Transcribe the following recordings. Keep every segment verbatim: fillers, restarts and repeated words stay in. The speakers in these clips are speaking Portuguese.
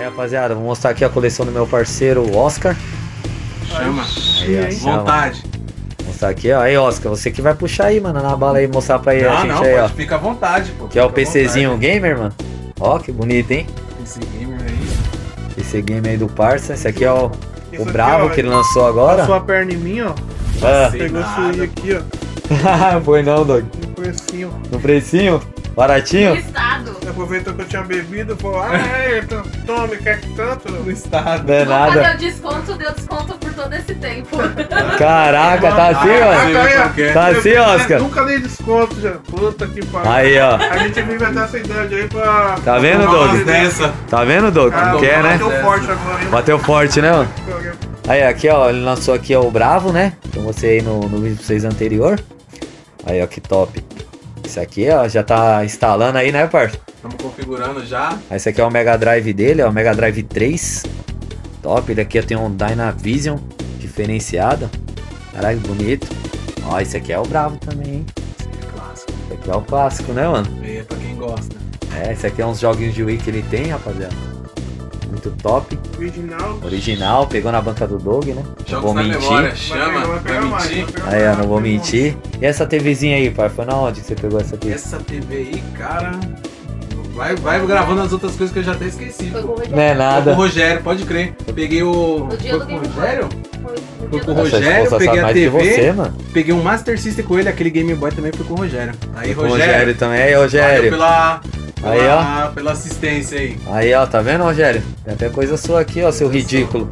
Aí, rapaziada, vou mostrar aqui a coleção do meu parceiro Oscar. Chama. Aí, ó, chama. Vontade. Vou mostrar aqui, ó. Aí, Oscar, você que vai puxar aí, mano, na bala aí, mostrar pra ele, Não, a gente não, aí, pode, ó. fica à vontade, pô. Que é o PCzinho gamer, mano. Ó, que bonito, hein? Esse gamer aí. Esse game aí do parça. Esse aqui é o, o aqui, Bravo ó, que ele lançou agora. Passou a perna em mim, ó. Ah. Pegou nada. sua aí aqui, ó. Foi não, Doug. No precinho. No precinho? Baratinho? Estado. Aproveitou que eu tinha bebido e falou, ah, é, então, tome, quer que tanto? No estado. Não é Nunca nada. deu desconto, deu desconto por todo esse tempo. Caraca, tá assim, ó. Ah, Tá assim, Oscar? Nunca dei desconto, já. Puta que pariu. Aí, ó. A gente vive até essa idade aí pra... Tá vendo, pra Doug? tomar umas Dessa. Tá vendo, Doug? Ah, Quer, né? bateu forte agora, hein? Bateu forte, né, mano? Aí, aqui, ó, ele lançou aqui ó, o Bravo, né? Então você aí no, no vídeo pra vocês anterior. Aí, ó, que top. Esse aqui, ó, já tá instalando aí, né, parça? Estamos configurando já. Aí, esse aqui é o Mega Drive dele, ó, o Mega Drive três. Top, ele aqui ó, tem um Dynavision diferenciado. Caralho, bonito. Ó, esse aqui é o Bravo também, hein? Clássico. Esse aqui é o clássico, né, mano? É pra quem gosta. É, esse aqui é uns joguinhos de Wii que ele tem, rapaziada. Muito top. Original. Original, pegou na banca do Doug, né? Não Jogos vou na mentir. memória. Chama. Vai Vai pegar mais, mentir. vai pegar Aí, ó, mais, não vou vai pegar mentir. E essa TVzinha aí, pai? Foi na onde que você pegou essa T V? Essa T V aí, cara. Vai, vai gravando as outras coisas que eu já até esqueci. Foi Pô. com o Não é Foi com o nada. Rogério, pode crer. Eu peguei o. No dia Foi do com o Game Rogério? Foi no Foi dia com o do... Essa Rogério, esposa peguei sabe a mais que T V. você, mano. Peguei um Master System com ele, aquele Game Boy também foi com o Rogério. Aí, Foi com o Rogério. Rogério também. Aí, Valeu Rogério. pela, pela, Aí, pela assistência aí. Aí, ó, tá vendo, Rogério? Tem até coisa sua aqui, ó, seu ridículo.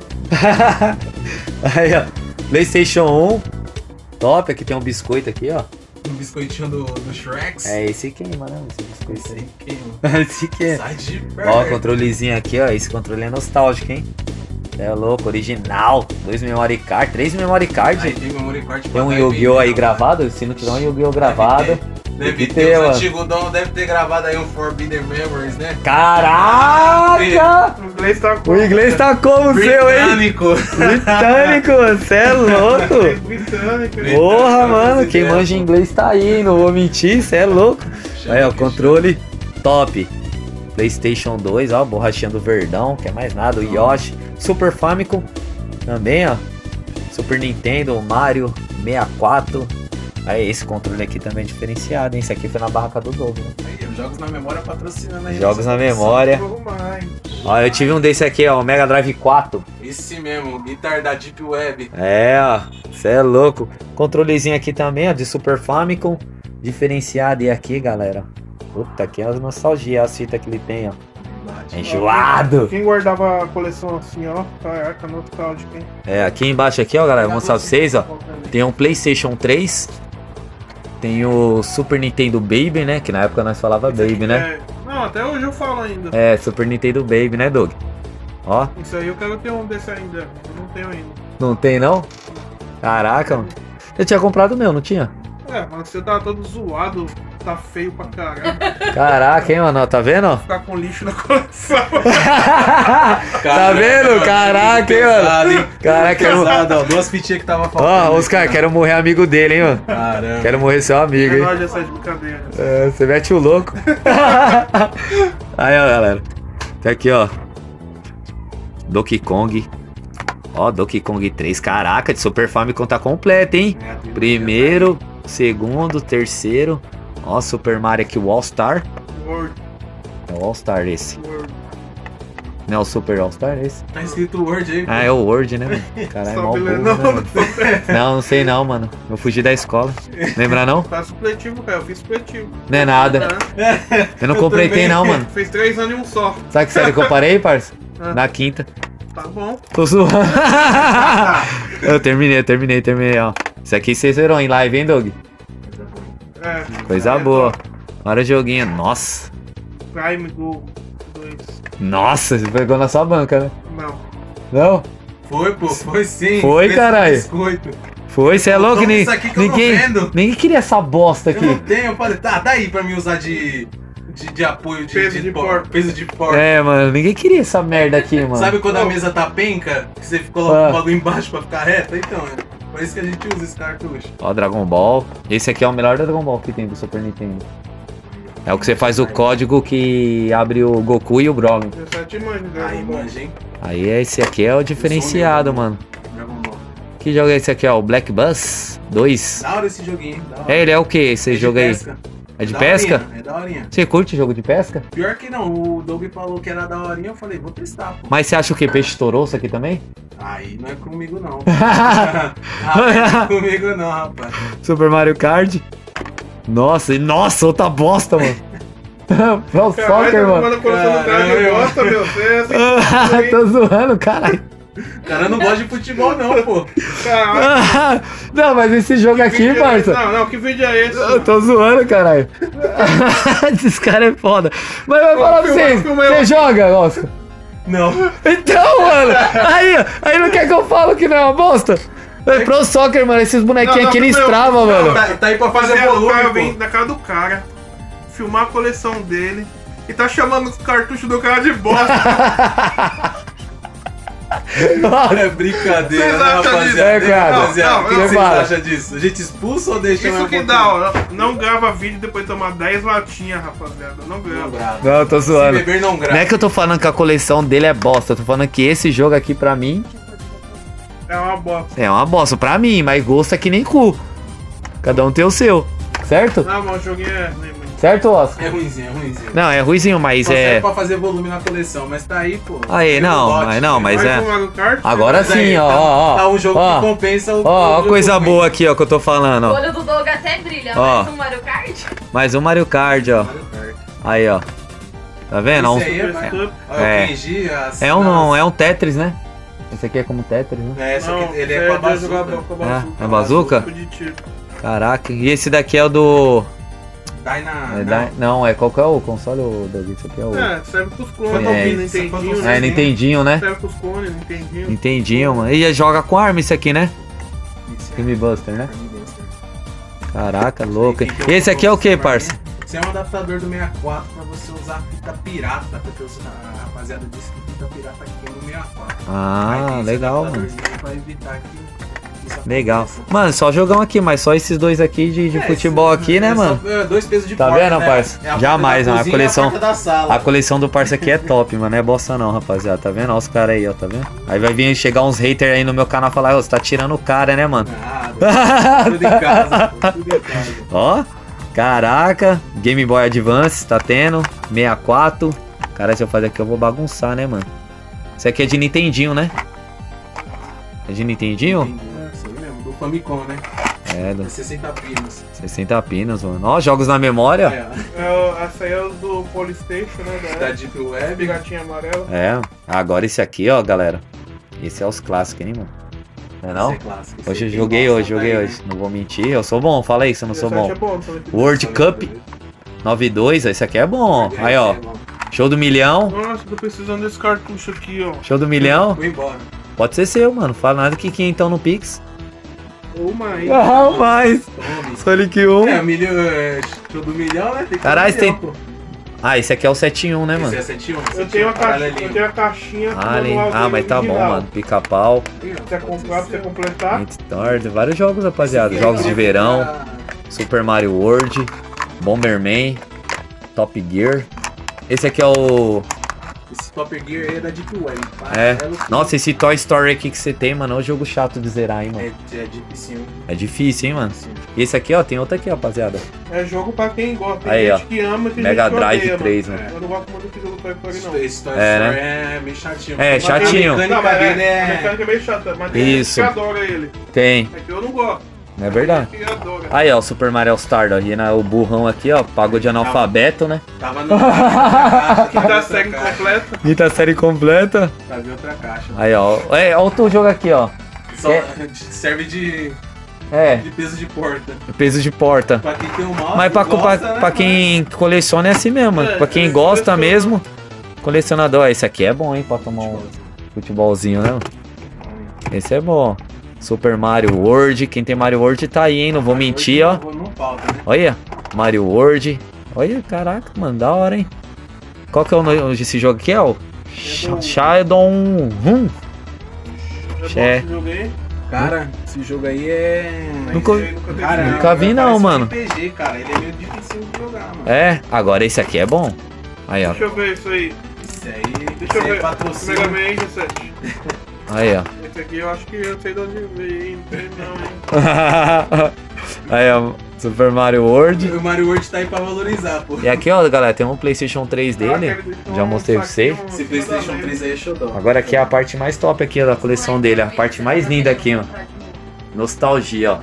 Aí, ó. PlayStation um. Top, aqui tem um biscoito aqui, ó. Um biscoitinho do, do Shrek. É, esse queima, né? Esse biscoito Esse aí. aí queima. Esse queima. Sai de perto. Ó, controlezinho aqui, ó. Esse controle é nostálgico, hein? É louco, original. Dois memory card, três memory card. Aí tem memory card Tem um pra Yu-Gi-Oh! dar aí e gravado. Se não tiver um Yu-Gi-Oh! gravado. Deve Tem que ter, ter, os mano. antigos donos deve ter gravado aí um Forbidden Memories, né? Caraca! O inglês tá com... O inglês tá como o seu, hein? Britânico. Britânico, você é louco! Britânico, né? Porra, mano, quem manja inglês tá aí, não vou mentir, você é louco. Aí, ó, controle top. PlayStation dois, ó, borrachinha do Verdão, quer mais nada, o Yoshi. Super Famicom também, ó. Super Nintendo, Mario sessenta e quatro. Aí, esse controle aqui também é diferenciado, hein? Esse aqui foi na barraca do Doug, né? Aí, os Jogos na Memória patrocinando aí. Jogos na memória. Vamos mais. Ó, eu tive um desse aqui, ó, o Mega Drive quatro. Esse mesmo, guitar da Deep Web. É, ó, você é louco. Controlezinho aqui também, ó, de Super Famicom. Diferenciado. E aqui, galera. Puta, aqui é as nostalgia, as fitas que ele tem, ó. Enjoado. Quem guardava a coleção assim, ó? Caraca, nostálgico, hein? É, aqui embaixo aqui, ó, galera, vou mostrar pra vocês, ó. Tem um PlayStation três. Tem o Super Nintendo Baby, né? Que na época nós falava Esse aqui Baby, né? é- Não, até hoje eu falo ainda. É, Super Nintendo Baby, né, Doug? Ó, Isso aí eu quero ter um desse ainda. Eu não tenho ainda. não tem não? Caraca, mano. Eu tinha comprado o meu, não tinha? É, mas você tá todo zoado, tá feio pra caralho. Caraca, hein, mano? Tá vendo? ó? Ficar com lixo na coleção. Tá vendo? Caraca, hein, mano? Caraca, quero... Pesado, ó, duas fitinhas que tava faltando. Ó, Oscar, quero morrer amigo dele, hein, mano? Caramba. Quero morrer seu amigo, hein? Menor dessas brincadeiras. É, você mete o louco. Aí, ó, galera. Tem aqui, ó. Donkey Kong. Ó, Donkey Kong três. Caraca, de Super Famicom tá completo, hein? É, tem- Primeiro, segundo, terceiro. Ó, Super Mario aqui, o All Star. Word, É o All Star esse. word. Não é o Super All Star esse? Tá escrito Word aí. Ah, é o Word, né, mano? Caralho, Só mal burro, beleza. né, Não, mano? Não, não sei não, mano. Eu fugi da escola. Lembra não? Tá supletivo, cara. Eu fiz supletivo. Não é nada. Eu não completei não, mano. Fez três anos e um só. Sabe que série que eu parei, parça? Ah. Na quinta. Tá bom. Tô zoando. Eu terminei, terminei, terminei, ó. Isso aqui vocês viram em live, hein, Doug? É. Coisa É, boa. Olha o joguinho. Nossa. Prime Go dois. Nossa, você pegou na sua banca, né? Não. Não? Foi, pô, foi sim. Foi, Fez caralho. Biscoito. Foi, você é louco? Toma Ninguém, isso aqui que eu não ninguém, vendo. ninguém queria essa bosta Eu não aqui. tenho, eu falei, tá, dá aí pra mim usar de, de, de apoio de, Peso de por- porco. Peso de porco. É, mano, ninguém queria essa merda aqui, mano. Sabe quando a Oh. mesa tá penca? Que você coloca Ah. o bagulho embaixo pra ficar reta? Então, é por isso que a gente usa esse cartucho. Ó, Dragon Ball. Esse aqui é o melhor Dragon Ball que tem do Super Nintendo. É o que você faz o código que abre o Goku e o Broly. dezessete manjo, Aí, Dragon Ball. manja, hein? Aí esse aqui é o diferenciado, mano. Dragon Ball. Que jogo é esse aqui, ó? O Black Bus dois. Da hora esse joguinho, hein? Da hora. É, ele é o que esse É de jogo aí? pesca. É de Daorinha, pesca? É daorinha. Você curte jogo de pesca? Pior que não, o Doug falou que era daorinha, eu falei, vou testar, pô. Mas você acha o que? Peixe toroço aqui também? Aí não é comigo não. Ah, não é comigo não, rapaz. Super Mario Kart. Nossa, e- nossa, outra bosta, mano. Pro Caralho, Soccer, tá mano. tomando a coleção do cara de Caralho. bosta, meu. Você é assim, Tô zoando, caralho. O cara não gosta de futebol não, pô. caralho. Não, mas esse jogo aqui, Vídeo é esse? parça. Não, não, que vídeo é esse? Eu tô zoando, caralho. Esses caras é foda. Mas vai falar pra filma, vocês. filma eu. Você joga, Oscar? Não. Então, mano. Aí, aí não quer que eu falo que não é uma bosta? É Pro Soccer, mano. Esses bonequinhos Não, não, aqui, eles filma eu. travam, Não, mano. Tá, tá aí pra fazer Fazer o cara volume, vem pô. na cara do cara, filmar a coleção dele e tá chamando os cartuchos do cara de bosta. É brincadeira, Vocês né, acham rapaziada? disso? É, cara. Rapaziada, Não, o que não, que vocês fala. acham disso? A gente expulsa ou deixa Isso mais um que pouquinho? dá, ó. Não grava vídeo e depois tomar dez latinhas, rapaziada. Não Não grava. grava. Não, eu tô Se zoando. beber não Não grava. é que eu tô falando que a coleção dele é bosta. Eu tô falando que esse jogo aqui, pra mim, É uma bosta. é uma bosta. Pra mim, mas gosto é que nem cu. Cada um tem o seu. Certo? Não, mas o joguinho é ruim, mano. Certo, Oscar? É ruimzinho, é ruimzinho. Não, é ruizinho, mas Só serve é. pra fazer volume na coleção, mas tá aí, pô. Aí, Tem não, um lote, mas não, né? mas Vai é. com o Mario Kart? Agora Mas aí, sim, ó, tá- ó, ó. Tá um jogo Ó. que compensa o. Ó, ó, o a jogo coisa ruim. boa aqui, ó, que eu tô falando, O ó. olho do Doug até brilha, Ó. mais um Mario Kart. Mais um Mario Kart, ó. Mario Kart. Aí, ó. Tá vendo? Esse É um- aí é, Cup. olha, É. o Kenji, as- É um, não, as- é um Tetris, né? Esse aqui é como Tetris, né? É, só Não, que ele você é com a deve jogar bazuca. com a É, bazuca. é bazuca? Tipo de tiro. Caraca, e esse daqui é o do. Dyna... É não. da- Não, é qual que é o console, o Doug? Esse aqui é o. É, serve pros clones, É, é, isso. Nintendinho, É, né? Nintendinho, né? Serve pros clones, Nintendinho. Nintendinho, mano. E joga com arma esse aqui, né? Isso, é. Game Buster, né? Game Buster. Caraca, louco. Tem que ter um Esse aqui é o que, controle parça? Esse é um adaptador do sessenta e quatro pra você usar fita pirata, porque os- a rapaziada disse que fita pirata queima o sessenta e quatro. Aí tem Ah, esse legal, mano. adaptadorzinho pra evitar que isso Legal. aconteça. Mano, só jogão aqui, mas só esses dois aqui de, de É, futebol esse- aqui, né, é mano? só, é, dois pesos de Tá porta, vendo, né? parça? É a porta Jamais, da não, a cozinha e coleção- porta da sala. A coleção do parça aqui é top, mano. Não é bosta não, rapaziada. Tá vendo? Ó os caras aí, ó. Tá vendo? Aí vai vir chegar uns haters aí no meu canal e falar, ô, você tá tirando o cara, né, mano? Ah, tudo em casa, pô, tudo em casa. Ó, caraca. Game Boy Advance tá tendo. sessenta e quatro. Cara, se eu fazer aqui eu vou bagunçar, né, mano? Isso aqui é de Nintendinho, né? É de Nintendinho? Entendi, é isso aí mesmo, do Famicom, né? É, É do sessenta pinos. sessenta pinos, mano. Ó, jogos na memória. É, É, o- essa aí é o do Polystation, né? da Da Deep Web. Piratinha amarela. É. Agora esse aqui, ó, galera. Esse é os clássicos, hein, mano? Não é não? Esse é clássico, esse Hoje eu aí joguei gosta hoje, joguei daí, hoje. Não vou mentir, eu sou bom. Fala aí se eu não sou bom. dezessete é bom, também. World né? Cup nove dois, esse aqui é bom. Aí, ó. Show do milhão. Nossa, tô precisando desse cartucho aqui, ó. Show do milhão. Vou embora. Pode ser seu, mano. Fala nada que quem então no Pix. Ou mais. Ah, mais. Tome. Sonic um. É, milhão, é, show do milhão, né? Tem que Caralho, ter um tem- milhão, pô. Ah, esse aqui é o sete em um, né, Esse mano? é sete um, Eu sete um, tenho, a caixa, paralelinho. eu tenho a caixinha com o Alien. manual Ah, dele mas tá bom, original. mano. Pica-pau. Ih, ó, Você pode comprar pra ser. você completar. Mint Tord, vários jogos, rapaziada. Esse Jogos aqui de é verão. pra- Super Mario World. Bomberman. Top Gear. Esse aqui é o. Esse Top Gear aí é da Deep Web. É. Paralelo com- Nossa, esse Toy Story aqui que você tem, mano, é um jogo chato de zerar, hein, mano. É, é Deep sim. É difícil, hein, mano. E esse aqui, ó, tem outro aqui, rapaziada. É jogo pra quem gosta. Tem Aí, gente ó. que ama, tem Mega gente que Drive odeia, três, mano. mano. Eu não gosto muito do jogo Toy Story, não. Esse Toy É, Story né? é meio chatinho. É, Mas chatinho. A mecânica Não, mas dele é, a é... mecânica é meio chata, mas tem Isso. gente que adora ele. Tem, É que eu não gosto. não é verdade? Tem gente que adora. Aí, ó, o Super Mario All-Star, ó. E na- o burrão aqui, ó, pagou de analfabeto, né? Tava no... Tá Quinta série completa. Quinta série completa. Tá vendo outra caixa. Aí, ó. É, ó outro jogo aqui, ó. Só É. serve de, É, de peso de porta. peso de porta. Pra quem tem um mouse, Mas pra, gosta, pra, né? pra quem coleciona é assim mesmo, mano. É, Pra quem é, gosta coleciona. mesmo, colecionador. Esse aqui é bom, hein, pra tomar um futebolzinho, né? mano? Esse é bom. Super Mario World. Quem tem Mario World tá aí, hein? Não vou mentir, ó. Não, não falta, né? Olha, Mario World. Olha, caraca, mano, da hora, hein? Qual que é o nome desse jogo aqui? É o Sh- Shadow Hum. É bom É. esse jogo aí. Cara, esse jogo aí é... Nunca- Esse aí nunca teve Cara, não. Nunca vi não, parece mano. R P G, cara. Ele é meio difícil de jogar, mano. É, agora esse aqui é bom. Aí, ó. Deixa eu ver isso aí. Esse aí, Deixa esse eu aí é ver. patrocínio. Mega Man G sete. Aí, ó. Esse aqui eu acho que eu sei de onde veio, hein? Não sei não, hein? Aí, ó. Super Mario World. O Mario World tá aí pra valorizar, pô. E aqui, ó, galera, tem um PlayStation três dele. Caraca, ele deixou Já um mostrei pra você. saquinho Esse em cima PlayStation da mesa. três aí é showdown. Agora aqui é a parte mais top aqui ó, da coleção dele, a parte mais linda aqui, ó. Nostalgia, ó.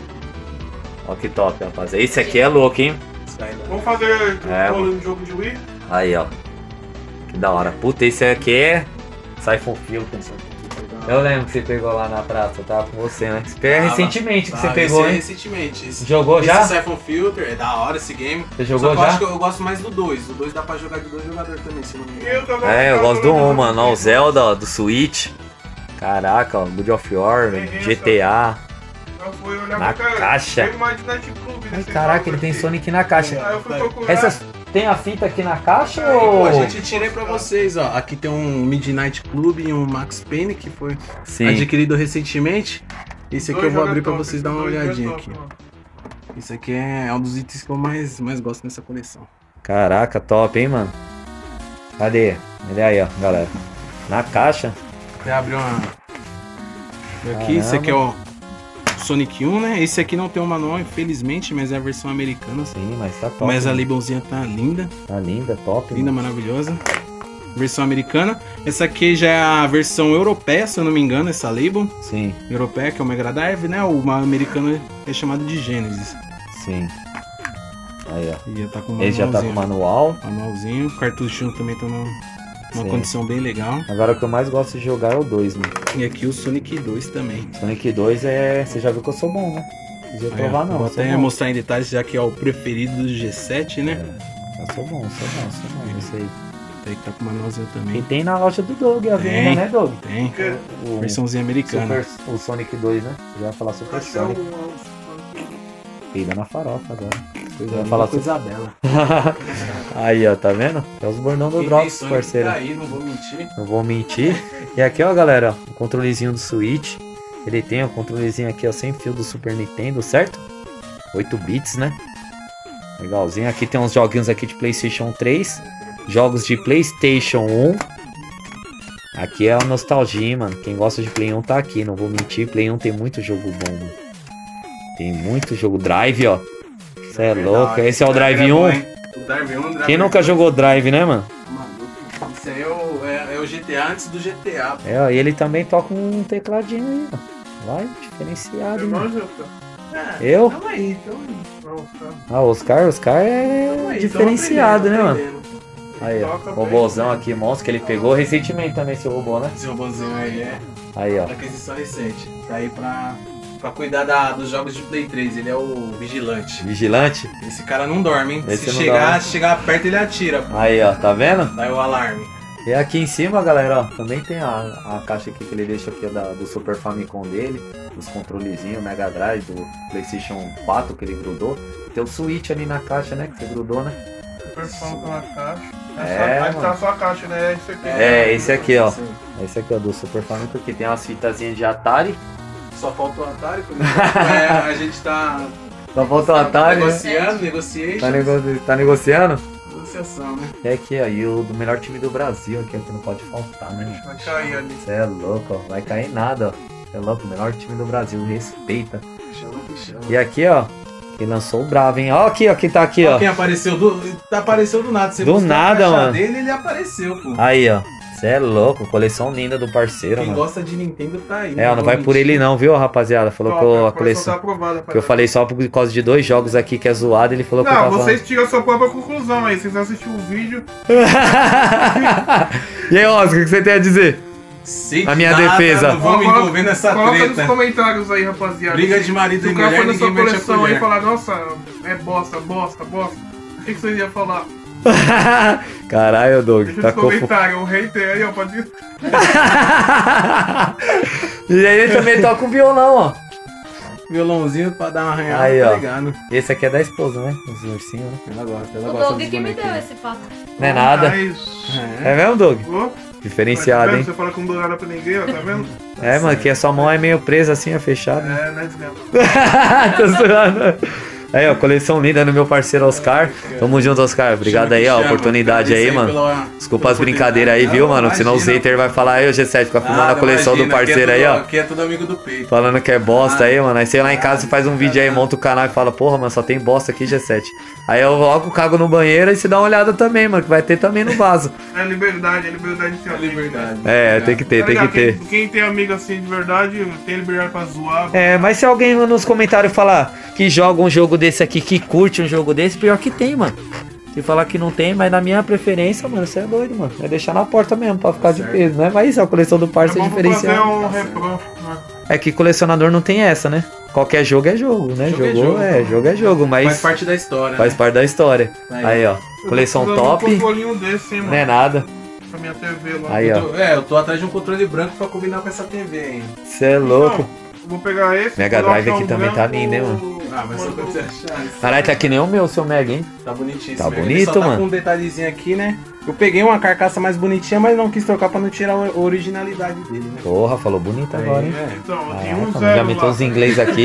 Ó que top, rapaziada. Esse aqui é louco, hein? Vamos fazer É, um jogo de Wii? Aí, ó. Que da hora. Puta, esse aqui é Siphon Filter. Eu lembro que você pegou lá na praça, eu tava com você, né? Esse é Tava. recentemente que você Ah, pegou, esse é hein? recentemente. Esse, Jogou já? Esse Siphon Filter, é da hora esse game. Você jogou Só que eu já? acho que eu gosto mais do dois. O dois dá pra jogar de dois jogadores também, se não me engano. Eu tava- É, eu tava gosto do jogando um, mano. Ó, o Wii. Zelda, ó, do Switch. Caraca, ó, God of War, G T A. Eu fui olhar Na pra cá, caixa. tem mais de Night Club Ai, nesse caraca, jogo ele tem aqui. Sonic na caixa. Aí eu fui procurar. Essas. Tem a fita aqui na caixa Aí, ou. Pô, a gente tirei pra vocês, ó. Aqui tem um Midnight Club e um Max Payne que foi Sim. adquirido recentemente. Esse aqui Dois eu vou abrir pra joga vocês top, dar uma dois joga olhadinha top, aqui. mano. Esse aqui é um dos itens que eu mais, mais gosto nessa coleção. Caraca, top, hein, mano? Cadê? Ele aí, ó, galera. Na caixa. Até abrir uma. Aqui, esse aqui é o Sonic um, né? Esse aqui não tem um manual, infelizmente, mas é a versão americana. Sim, mas tá top. Mas a né? labelzinha tá linda, Tá linda, top. linda, mano. maravilhosa. Versão americana. Essa aqui já é a versão europeia, se eu não me engano, essa label. Sim, Europeia, que é o Mega Drive, né? O americano é chamado de Genesis. sim. Aí, ó. E já tá com Ele já tá com manual. manualzinho. O cartuchinho também tá numa, numa Sim. condição bem legal. Agora o que eu mais gosto de jogar é o dois, mano. E aqui o Sonic dois também. Sonic dois é. Você já viu que eu sou bom, né? Não precisa Aí, ó, provar, não. vou eu sou até bom. mostrar em detalhes, já que é o preferido do G sete, né? Eu sou bom, sou bom, sou bom. Esse aí. Tem que tá com o manualzinho E também. tem na loja do Doug, a Tem. venda, né, Doug? Tem. O, Versãozinha americana. Super, o Sonic dois, né? Eu ia falar Super Achei um- Sonic. um- Peida na farofa agora. Coisa, Eu ia linda, falar coisa bela. Aí, ó, tá vendo? É os bordão do Quem tem Drops, Sonic parceiro. tá aí, não vou mentir. Não vou mentir. E aqui, ó, galera, ó, o controlezinho do Switch. Ele tem o controlezinho aqui, ó, sem fio do Super Nintendo, certo? oito bits, né? Legalzinho. Aqui tem uns joguinhos aqui de PlayStation três. Jogos de PlayStation um. Aqui é a nostalgia, hein, mano. Quem gosta de Play um tá aqui, não vou mentir. Play um tem muito jogo bom, mano. Tem muito jogo. Drive, ó. Você é louco. Esse é o Drive um. O Drive um, Drive Quem nunca dois. jogou Drive, né, mano? Maluco. Isso aí é o, é, é o G T A antes do G T A. pô. É, ó, e ele também toca um tecladinho aí, ó. Vai, diferenciado, Eu hein, mano. manjo, cara. É, Eu? Tamo aí, tamo aí. Não, cara. Ah, o Oscar, o Oscar Tamo é aí, diferenciado, tamo né, mano? aprendendo. Aí, ó, Toca robôzão bem. aqui, monstro, que ele pegou recentemente também, esse robô, né? Esse robôzinho aí é Aí, ó. aquisição recente. Tá aí pra, pra cuidar da, dos jogos de Play três. Ele é o vigilante. Vigilante. Esse cara não dorme, hein? Esse Se não chegar, dorme. chegar perto, ele atira. pô. Aí, ó, tá vendo? Daí o alarme. E aqui em cima, galera, ó, também tem a, a caixa aqui que ele deixa aqui ó, da, do Super Famicom dele, os controlezinhos, Mega Drive, do PlayStation quatro que ele grudou. Tem o Switch ali na caixa, né, que você grudou, né? Super fã pela caixa. É, Aí mano. tá só a caixa, né? Esse aqui. É, esse aqui, ó. Sim. Esse aqui, ó, do Super Famicom, que tem umas fitazinhas de Atari. Só falta o Atari. por enquanto. É, a gente tá Só falta o Atari, né? negociando, negociation. Tá, nego tá negociando? Negociação, né? É aqui, ó, e o do melhor time do Brasil aqui, ó, que não pode faltar, né? Vai cair ali. Você é louco, ó, vai cair nada, ó. Você é louco, o melhor time do Brasil, respeita. Chama que chama. E aqui, ó, quem lançou o Bravo, hein? Ó aqui, ó, que tá aqui, Ó, ó. quem apareceu do. Apareceu do nada. Você Do buscar a nada, caixa mano. dele, ele apareceu, pô. Aí, ó. Você é louco, coleção linda do parceiro, Quem mano. gosta de Nintendo tá aí. É, ó, não vai por ele não, viu, rapaziada? Falou que eu- a coleção... Tá aprovada, Que eu falei só por causa de dois jogos aqui que é zoado, ele falou que eu Não, tava vocês tiram a sua própria conclusão aí. Vocês assistirem o vídeo. E aí, Oscar, o que você tem a dizer? Sei A de minha nada, defesa. Não vamos me Coloca- envolver nessa Coloca nos treta. comentários aí, rapaziada. Briga de marido Se e o cara mulher, for na sua ninguém mete a coleção aí e colher. falar, nossa, é bosta, bosta, bosta. O que, que vocês iam falar? Caralho, Doug, Deixa tá nos confuso. comentários, o hater aí, ó, pode... E aí ele também toca o violão, ó. Violãozinho pra dar uma arranhada, Aí, tá ó. ligado? Esse aqui é da esposa, né? Os ursinhos, né? Ela gosta, ela O gosta Doug dos que me deu bonequinhos. esse pato. Não é nada. Mas... É. É mesmo, Doug? Ô, Diferenciado, Tá vendo? hein? Você fala com dor nada pra ninguém, ó, tá vendo? É, mano, que a sua mão é meio presa assim, é fechada. É, né, desgrama. Tô zoando. Aí, ó, coleção linda no meu parceiro Oscar. Tamo junto, Oscar. Obrigado aí, ó, a oportunidade aí, mano. Desculpa as brincadeiras aí, viu, mano? Senão os haters vai falar aí, o G sete, fica filmando a coleção do parceiro aí, ó. Aqui é tudo amigo do peito. Falando que é bosta aí, mano. Aí você lá em casa, você faz um vídeo aí, monta o canal e fala, porra, mano, só tem bosta aqui, G sete. Aí eu logo cago no banheiro e você dá uma olhada também, mano, que vai ter também no vaso. É liberdade, é liberdade de ter É amigo. liberdade. É, tem que ter, Tá tem que ligado? ter. Quem, quem tem amigo assim de verdade, tem liberdade pra zoar. É, mas se alguém nos comentários falar que joga um jogo desse aqui, que curte um jogo desse, pior que tem, mano. Se falar que não tem, mas na minha preferência, mano, você é doido, mano. É deixar na porta mesmo, pra ficar de peso, né? Mas isso, a coleção do parça é Vamos fazer diferenciada. um repro, né? É que colecionador não tem essa, né? Qualquer jogo é jogo, né? Jogo é Jogou, jogo, é, jogo é jogo, mas Faz parte da história. faz né? parte da história. Aí. Aí, ó, coleção Eu tô precisando top, de um controlinho desse, hein, mano. não é nada. Pra minha T V lá. Aí, ó, Eu tô- é, eu tô atrás de um controle branco pra combinar com essa T V, hein? você é louco. Eu vou pegar esse. Mega colocar Drive aqui um também tá branco, lindo, hein, mano? Ah, mas só quando você achar. isso. Caralho, tá que nem o meu, seu Mega, hein? Tá bonitinho. Tá esse mesmo. bonito, Ele só tá mano. com um detalhezinho aqui, né? Eu peguei uma carcaça mais bonitinha, mas não quis trocar pra não tirar a originalidade dele, né? Porra, falou bonito agora, hein? É. Então, eu tenho Caraca, um mano, zero já meteu lá. os inglês aqui.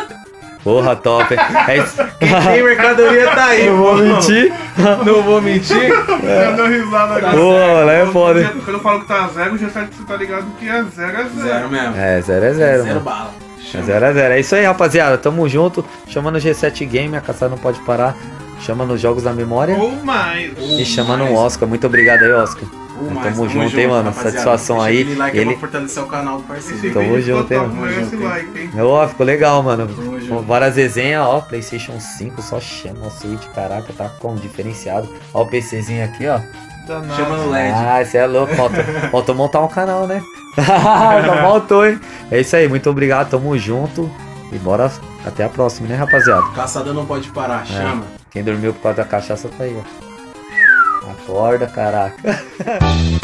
Porra, top. É isso. Tem mercadoria, tá aí, Eu vou pô. mentir. Não vou mentir. Eu dou risada agora. Porra, lá é Quando- foda, hein? Quando eu falo que tá zero, já sabe que você tá ligado que é zero, é zero. Zero mesmo. É, zero é zero, Zero mano. bala. É zero a zero. É isso aí, rapaziada. Tamo junto. Chamando o G sete Game, a caçada não pode parar. Chama nos Jogos da Memória. Ou mais. E chamando o Oscar. Muito obrigado aí, Oscar. Ou Tamo mais, junto, hein, mano. rapaziada. Satisfação Deixa aí. aquele like Ele- pra fortalecer o canal do parceiro. Esse Tamo vídeo junto, ficou hein, top, mano. merece Tamo junto, like, hein? Ó, ficou legal, mano. Tamo junto. Com várias resenhas, ó. PlayStation cinco, só chama o Switch, caraca, tá com diferenciado. Ó o PCzinho aqui, ó. Danado. Chama no L E D. Ah, você é louco. Falta, falta montar um canal, né? Já faltou, hein? É isso aí, muito obrigado, tamo junto. E bora até a próxima, né, rapaziada? Caçada não pode parar, chama. Quem dormiu por causa da cachaça tá aí, ó. Acorda, caraca.